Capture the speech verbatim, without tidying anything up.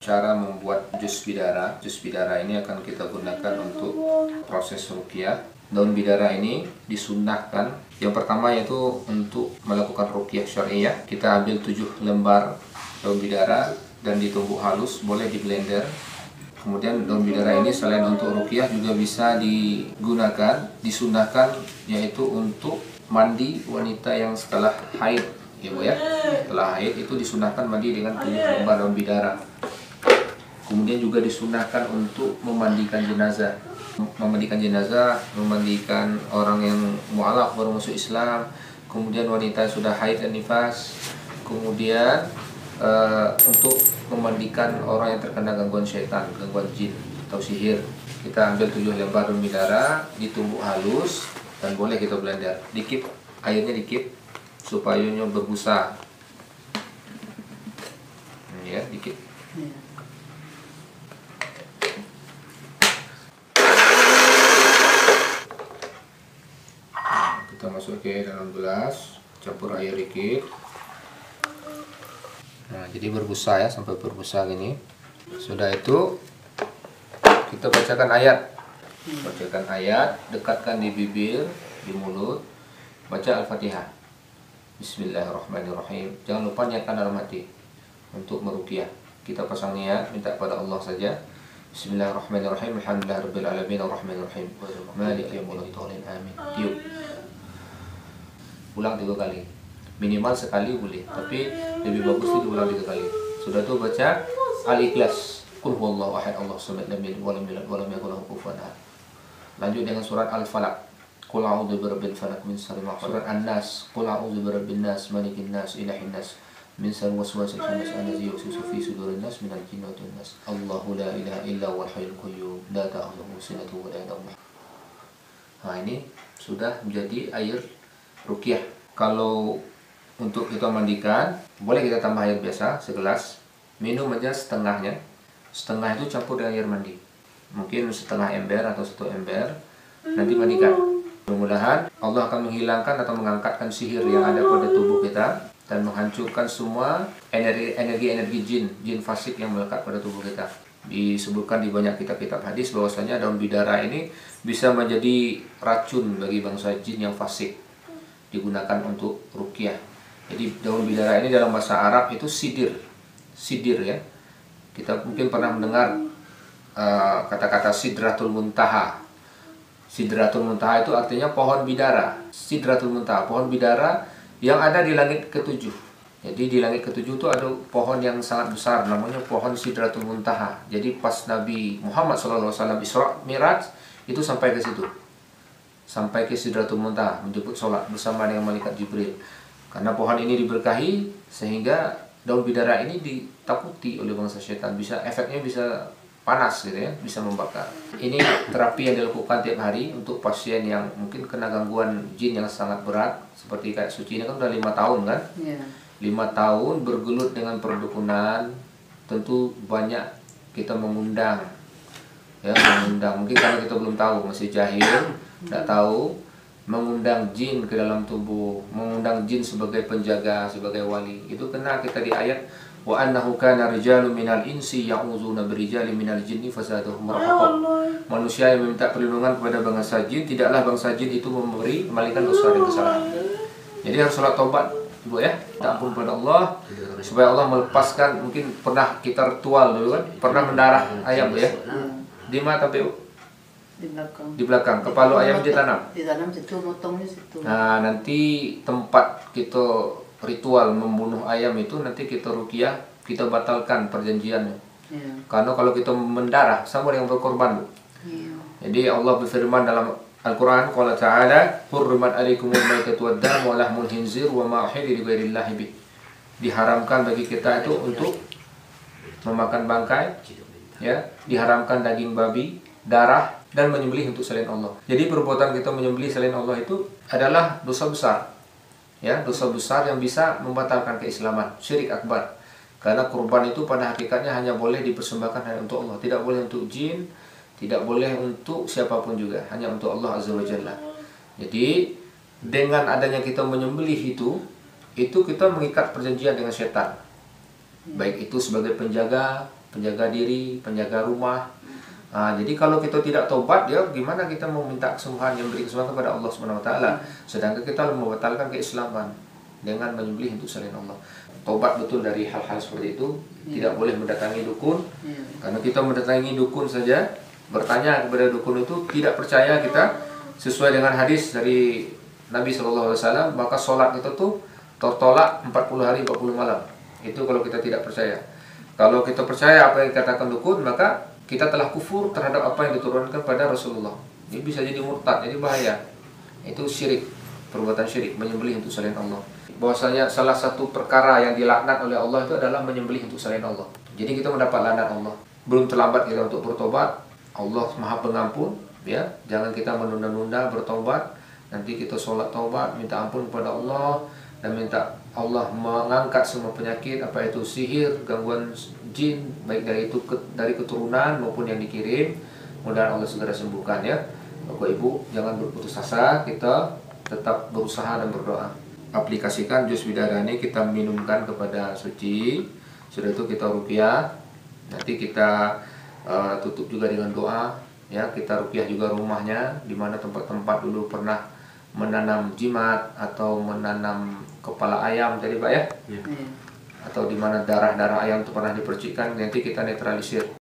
Cara membuat jus bidara. Jus bidara ini akan kita gunakan untuk proses ruqyah. Daun bidara ini disunnahkan. Yang pertama yaitu untuk melakukan ruqyah syariah. Kita ambil tujuh lembar daun bidara dan ditumbuk halus, boleh di blender. Kemudian daun bidara ini selain untuk ruqyah juga bisa digunakan, disunnahkan yaitu untuk mandi wanita yang setelah haid, ya Bu ya. Setelah haid itu disunnahkan mandi dengan tujuh lembar daun bidara. Kemudian juga disunahkan untuk memandikan jenazah, memandikan jenazah, memandikan orang yang mu'alaf baru masuk Islam, kemudian wanita yang sudah haid dan nifas, kemudian uh, untuk memandikan orang yang terkena gangguan syaitan, gangguan jin atau sihir. Kita ambil tujuh lembar daun bidara, ditumbuk halus dan boleh kita blender. Dikit, airnya dikit supaya berbusa. Ya, dikit. Kita masuk ke dalam gelas, campur air dikit. Nah, jadi berbusa ya, sampai berbusa gini. Sudah itu kita bacakan ayat. Bacakan ayat, dekatkan di bibir, di mulut. Baca Al-Fatihah. Bismillahirrahmanirrahim. Jangan lupa niatkan dalam hati untuk meruqyah. Kita pasang niat, minta pada Allah saja. Bismillahirrahmanirrahim. Alhamdulillahirabbil alamin arrahmanirrahim. Maliki yaumiddin. Amin. Tiup. Ulang tiga kali, minimal sekali boleh, tapi lebih bagus itu diulang tiga kali. Sudah tuh baca Al-Ikhlas, Qul huwallahu ahad, Allahu samad, lam yalid walam yulad walam yakul lahu kufuwan ahad. Lanjut dengan surat Al-Falaq, Qul a'udzu birabbil falaq min syarri ma khalaq. Surat An-Nas, Qul a'udzu birabbin nas, malikin nas, ilahin nas, min syarri waswasil khannas, allazi yuwaswisu fi sudurin nas, minal jinnati wan nas. Allahu la ilaha illa huwal hayyul qayyum, la ta'khudhuhu sinatun wa la nawm. Nah, ini sudah menjadi air ruqyah. Kalau untuk kita mandikan, boleh kita tambah air biasa segelas, minum aja setengahnya. Setengah itu campur dengan air mandi, mungkin setengah ember atau satu ember, nanti mandikan. Mudah-mudahan Allah akan menghilangkan atau mengangkatkan sihir yang ada pada tubuh kita dan menghancurkan semua energi-energi jin, jin fasik yang melekat pada tubuh kita. Disebutkan di banyak kitab-kitab hadis bahwasanya daun bidara ini bisa menjadi racun bagi bangsa jin yang fasik, digunakan untuk ruqyah. Jadi daun bidara ini dalam bahasa Arab itu sidir, sidir ya. Kita mungkin pernah mendengar kata-kata uh, sidratul muntaha. Sidratul muntaha itu artinya pohon bidara. Sidratul muntaha, pohon bidara yang ada di langit ketujuh. Jadi di langit ketujuh itu ada pohon yang sangat besar, namanya pohon sidratul muntaha. Jadi pas Nabi Muhammad shallallahu alaihi wasallam Isra Mi'raj itu sampai ke situ, sampai ke Sidratul Muntaha, menjemput sholat bersama dengan malaikat Jibril. Karena pohon ini diberkahi sehingga daun bidara ini ditakuti oleh bangsa syaitan, bisa efeknya bisa panas gitu ya, bisa membakar. Ini terapi yang dilakukan tiap hari untuk pasien yang mungkin kena gangguan jin yang sangat berat, seperti kayak Suci ini kan udah lima tahun kan, lima tahun bergelut dengan perdukunan. Tentu banyak kita mengundang, ya mengundang. Mungkin karena kita belum tahu, masih jahil, tidak tahu, mengundang jin ke dalam tubuh, mengundang jin sebagai penjaga, sebagai wali. Itu kena kita di ayat wa annahu kana rijalun minal insi ya'uzuna birijalin minal jinni fazaduhum rahaqa. Manusia yang meminta perlindungan kepada bangsa jin, tidaklah bangsa jin itu memberi melainkan dosa dan kesalahan. Jadi harus salat taubat Ibu ya, minta ampun kepada Allah supaya Allah melepaskan. Mungkin pernah kita ritual dulu kan, pernah mendarah ayam Bu ya. Di mana tapi di belakang. Di belakang. Kepala ayam ditanam. Ditanam situ, motongnya situ. Nah, nanti tempat kita ritual membunuh ayam itu nanti kita ruqyah, kita batalkan perjanjiannya. Ya. Karena kalau kita mendarah sama dengan berkorban, Bu. Ya. Jadi Allah berfirman dalam Al-Quran, Qala ta'ala, hurrimat alaikumul maitatu wad-damu wa lahmul khinzir wa ma uhilla li ghairillahi bih. Diharamkan bagi kita itu untuk memakan bangkai, ya, diharamkan daging babi, darah, dan menyembelih untuk selain Allah. Jadi perbuatan kita menyembelih selain Allah itu adalah dosa besar, ya, dosa besar yang bisa membatalkan keislaman, syirik akbar. Karena kurban itu pada hakikatnya hanya boleh dipersembahkan hanya untuk Allah, tidak boleh untuk jin, tidak boleh untuk siapapun juga, hanya untuk Allah Azza wa Jalla. Jadi dengan adanya kita menyembelih itu, itu kita mengikat perjanjian dengan setan. Baik itu sebagai penjaga, penjaga diri, penjaga rumah. Nah, jadi kalau kita tidak tobat, ya gimana kita mau minta kesembuhan yang beri kesembuhan kepada Allah Subhanahu wa taala, sedangkan kita membatalkan keislaman dengan menyembelih untuk selain Allah. Tobat betul dari hal-hal seperti itu, Ya. tidak boleh mendatangi dukun. Ya. Karena kita mendatangi dukun saja, bertanya kepada dukun itu tidak percaya kita sesuai dengan hadis dari Nabi shallallahu alaihi wasallam, maka sholat itu tuh tertolak empat puluh hari empat puluh malam. Itu kalau kita tidak percaya. Kalau kita percaya apa yang dikatakan dukun, maka kita telah kufur terhadap apa yang diturunkan pada Rasulullah. Ini bisa jadi murtad, jadi bahaya. Itu syirik, perbuatan syirik, menyembelih untuk selain Allah. Bahwasanya salah satu perkara yang dilaknat oleh Allah itu adalah menyembelih untuk selain Allah. Jadi kita mendapat laknat Allah. Belum terlambat kita untuk bertobat. Allah Maha Pengampun, ya. Jangan kita menunda-nunda bertobat. Nanti kita sholat taubat, minta ampun kepada Allah dan minta Allah mengangkat semua penyakit, apa itu sihir, gangguan jin, baik dari itu dari keturunan maupun yang dikirim. Mudah-mudahan Allah segera sembuhkan, ya. Bapak Ibu, jangan berputus asa, kita tetap berusaha dan berdoa. Aplikasikan jus bidadari, kita minumkan kepada suci. Sudah itu kita ruqyah. Nanti kita uh, tutup juga dengan doa, ya. Kita ruqyah juga rumahnya, di mana tempat-tempat dulu pernah menanam jimat atau menanam kepala ayam tadi Pak, ya. Ya. Atau di mana darah-darah ayam itu pernah dipercikkan, nanti kita netralisir.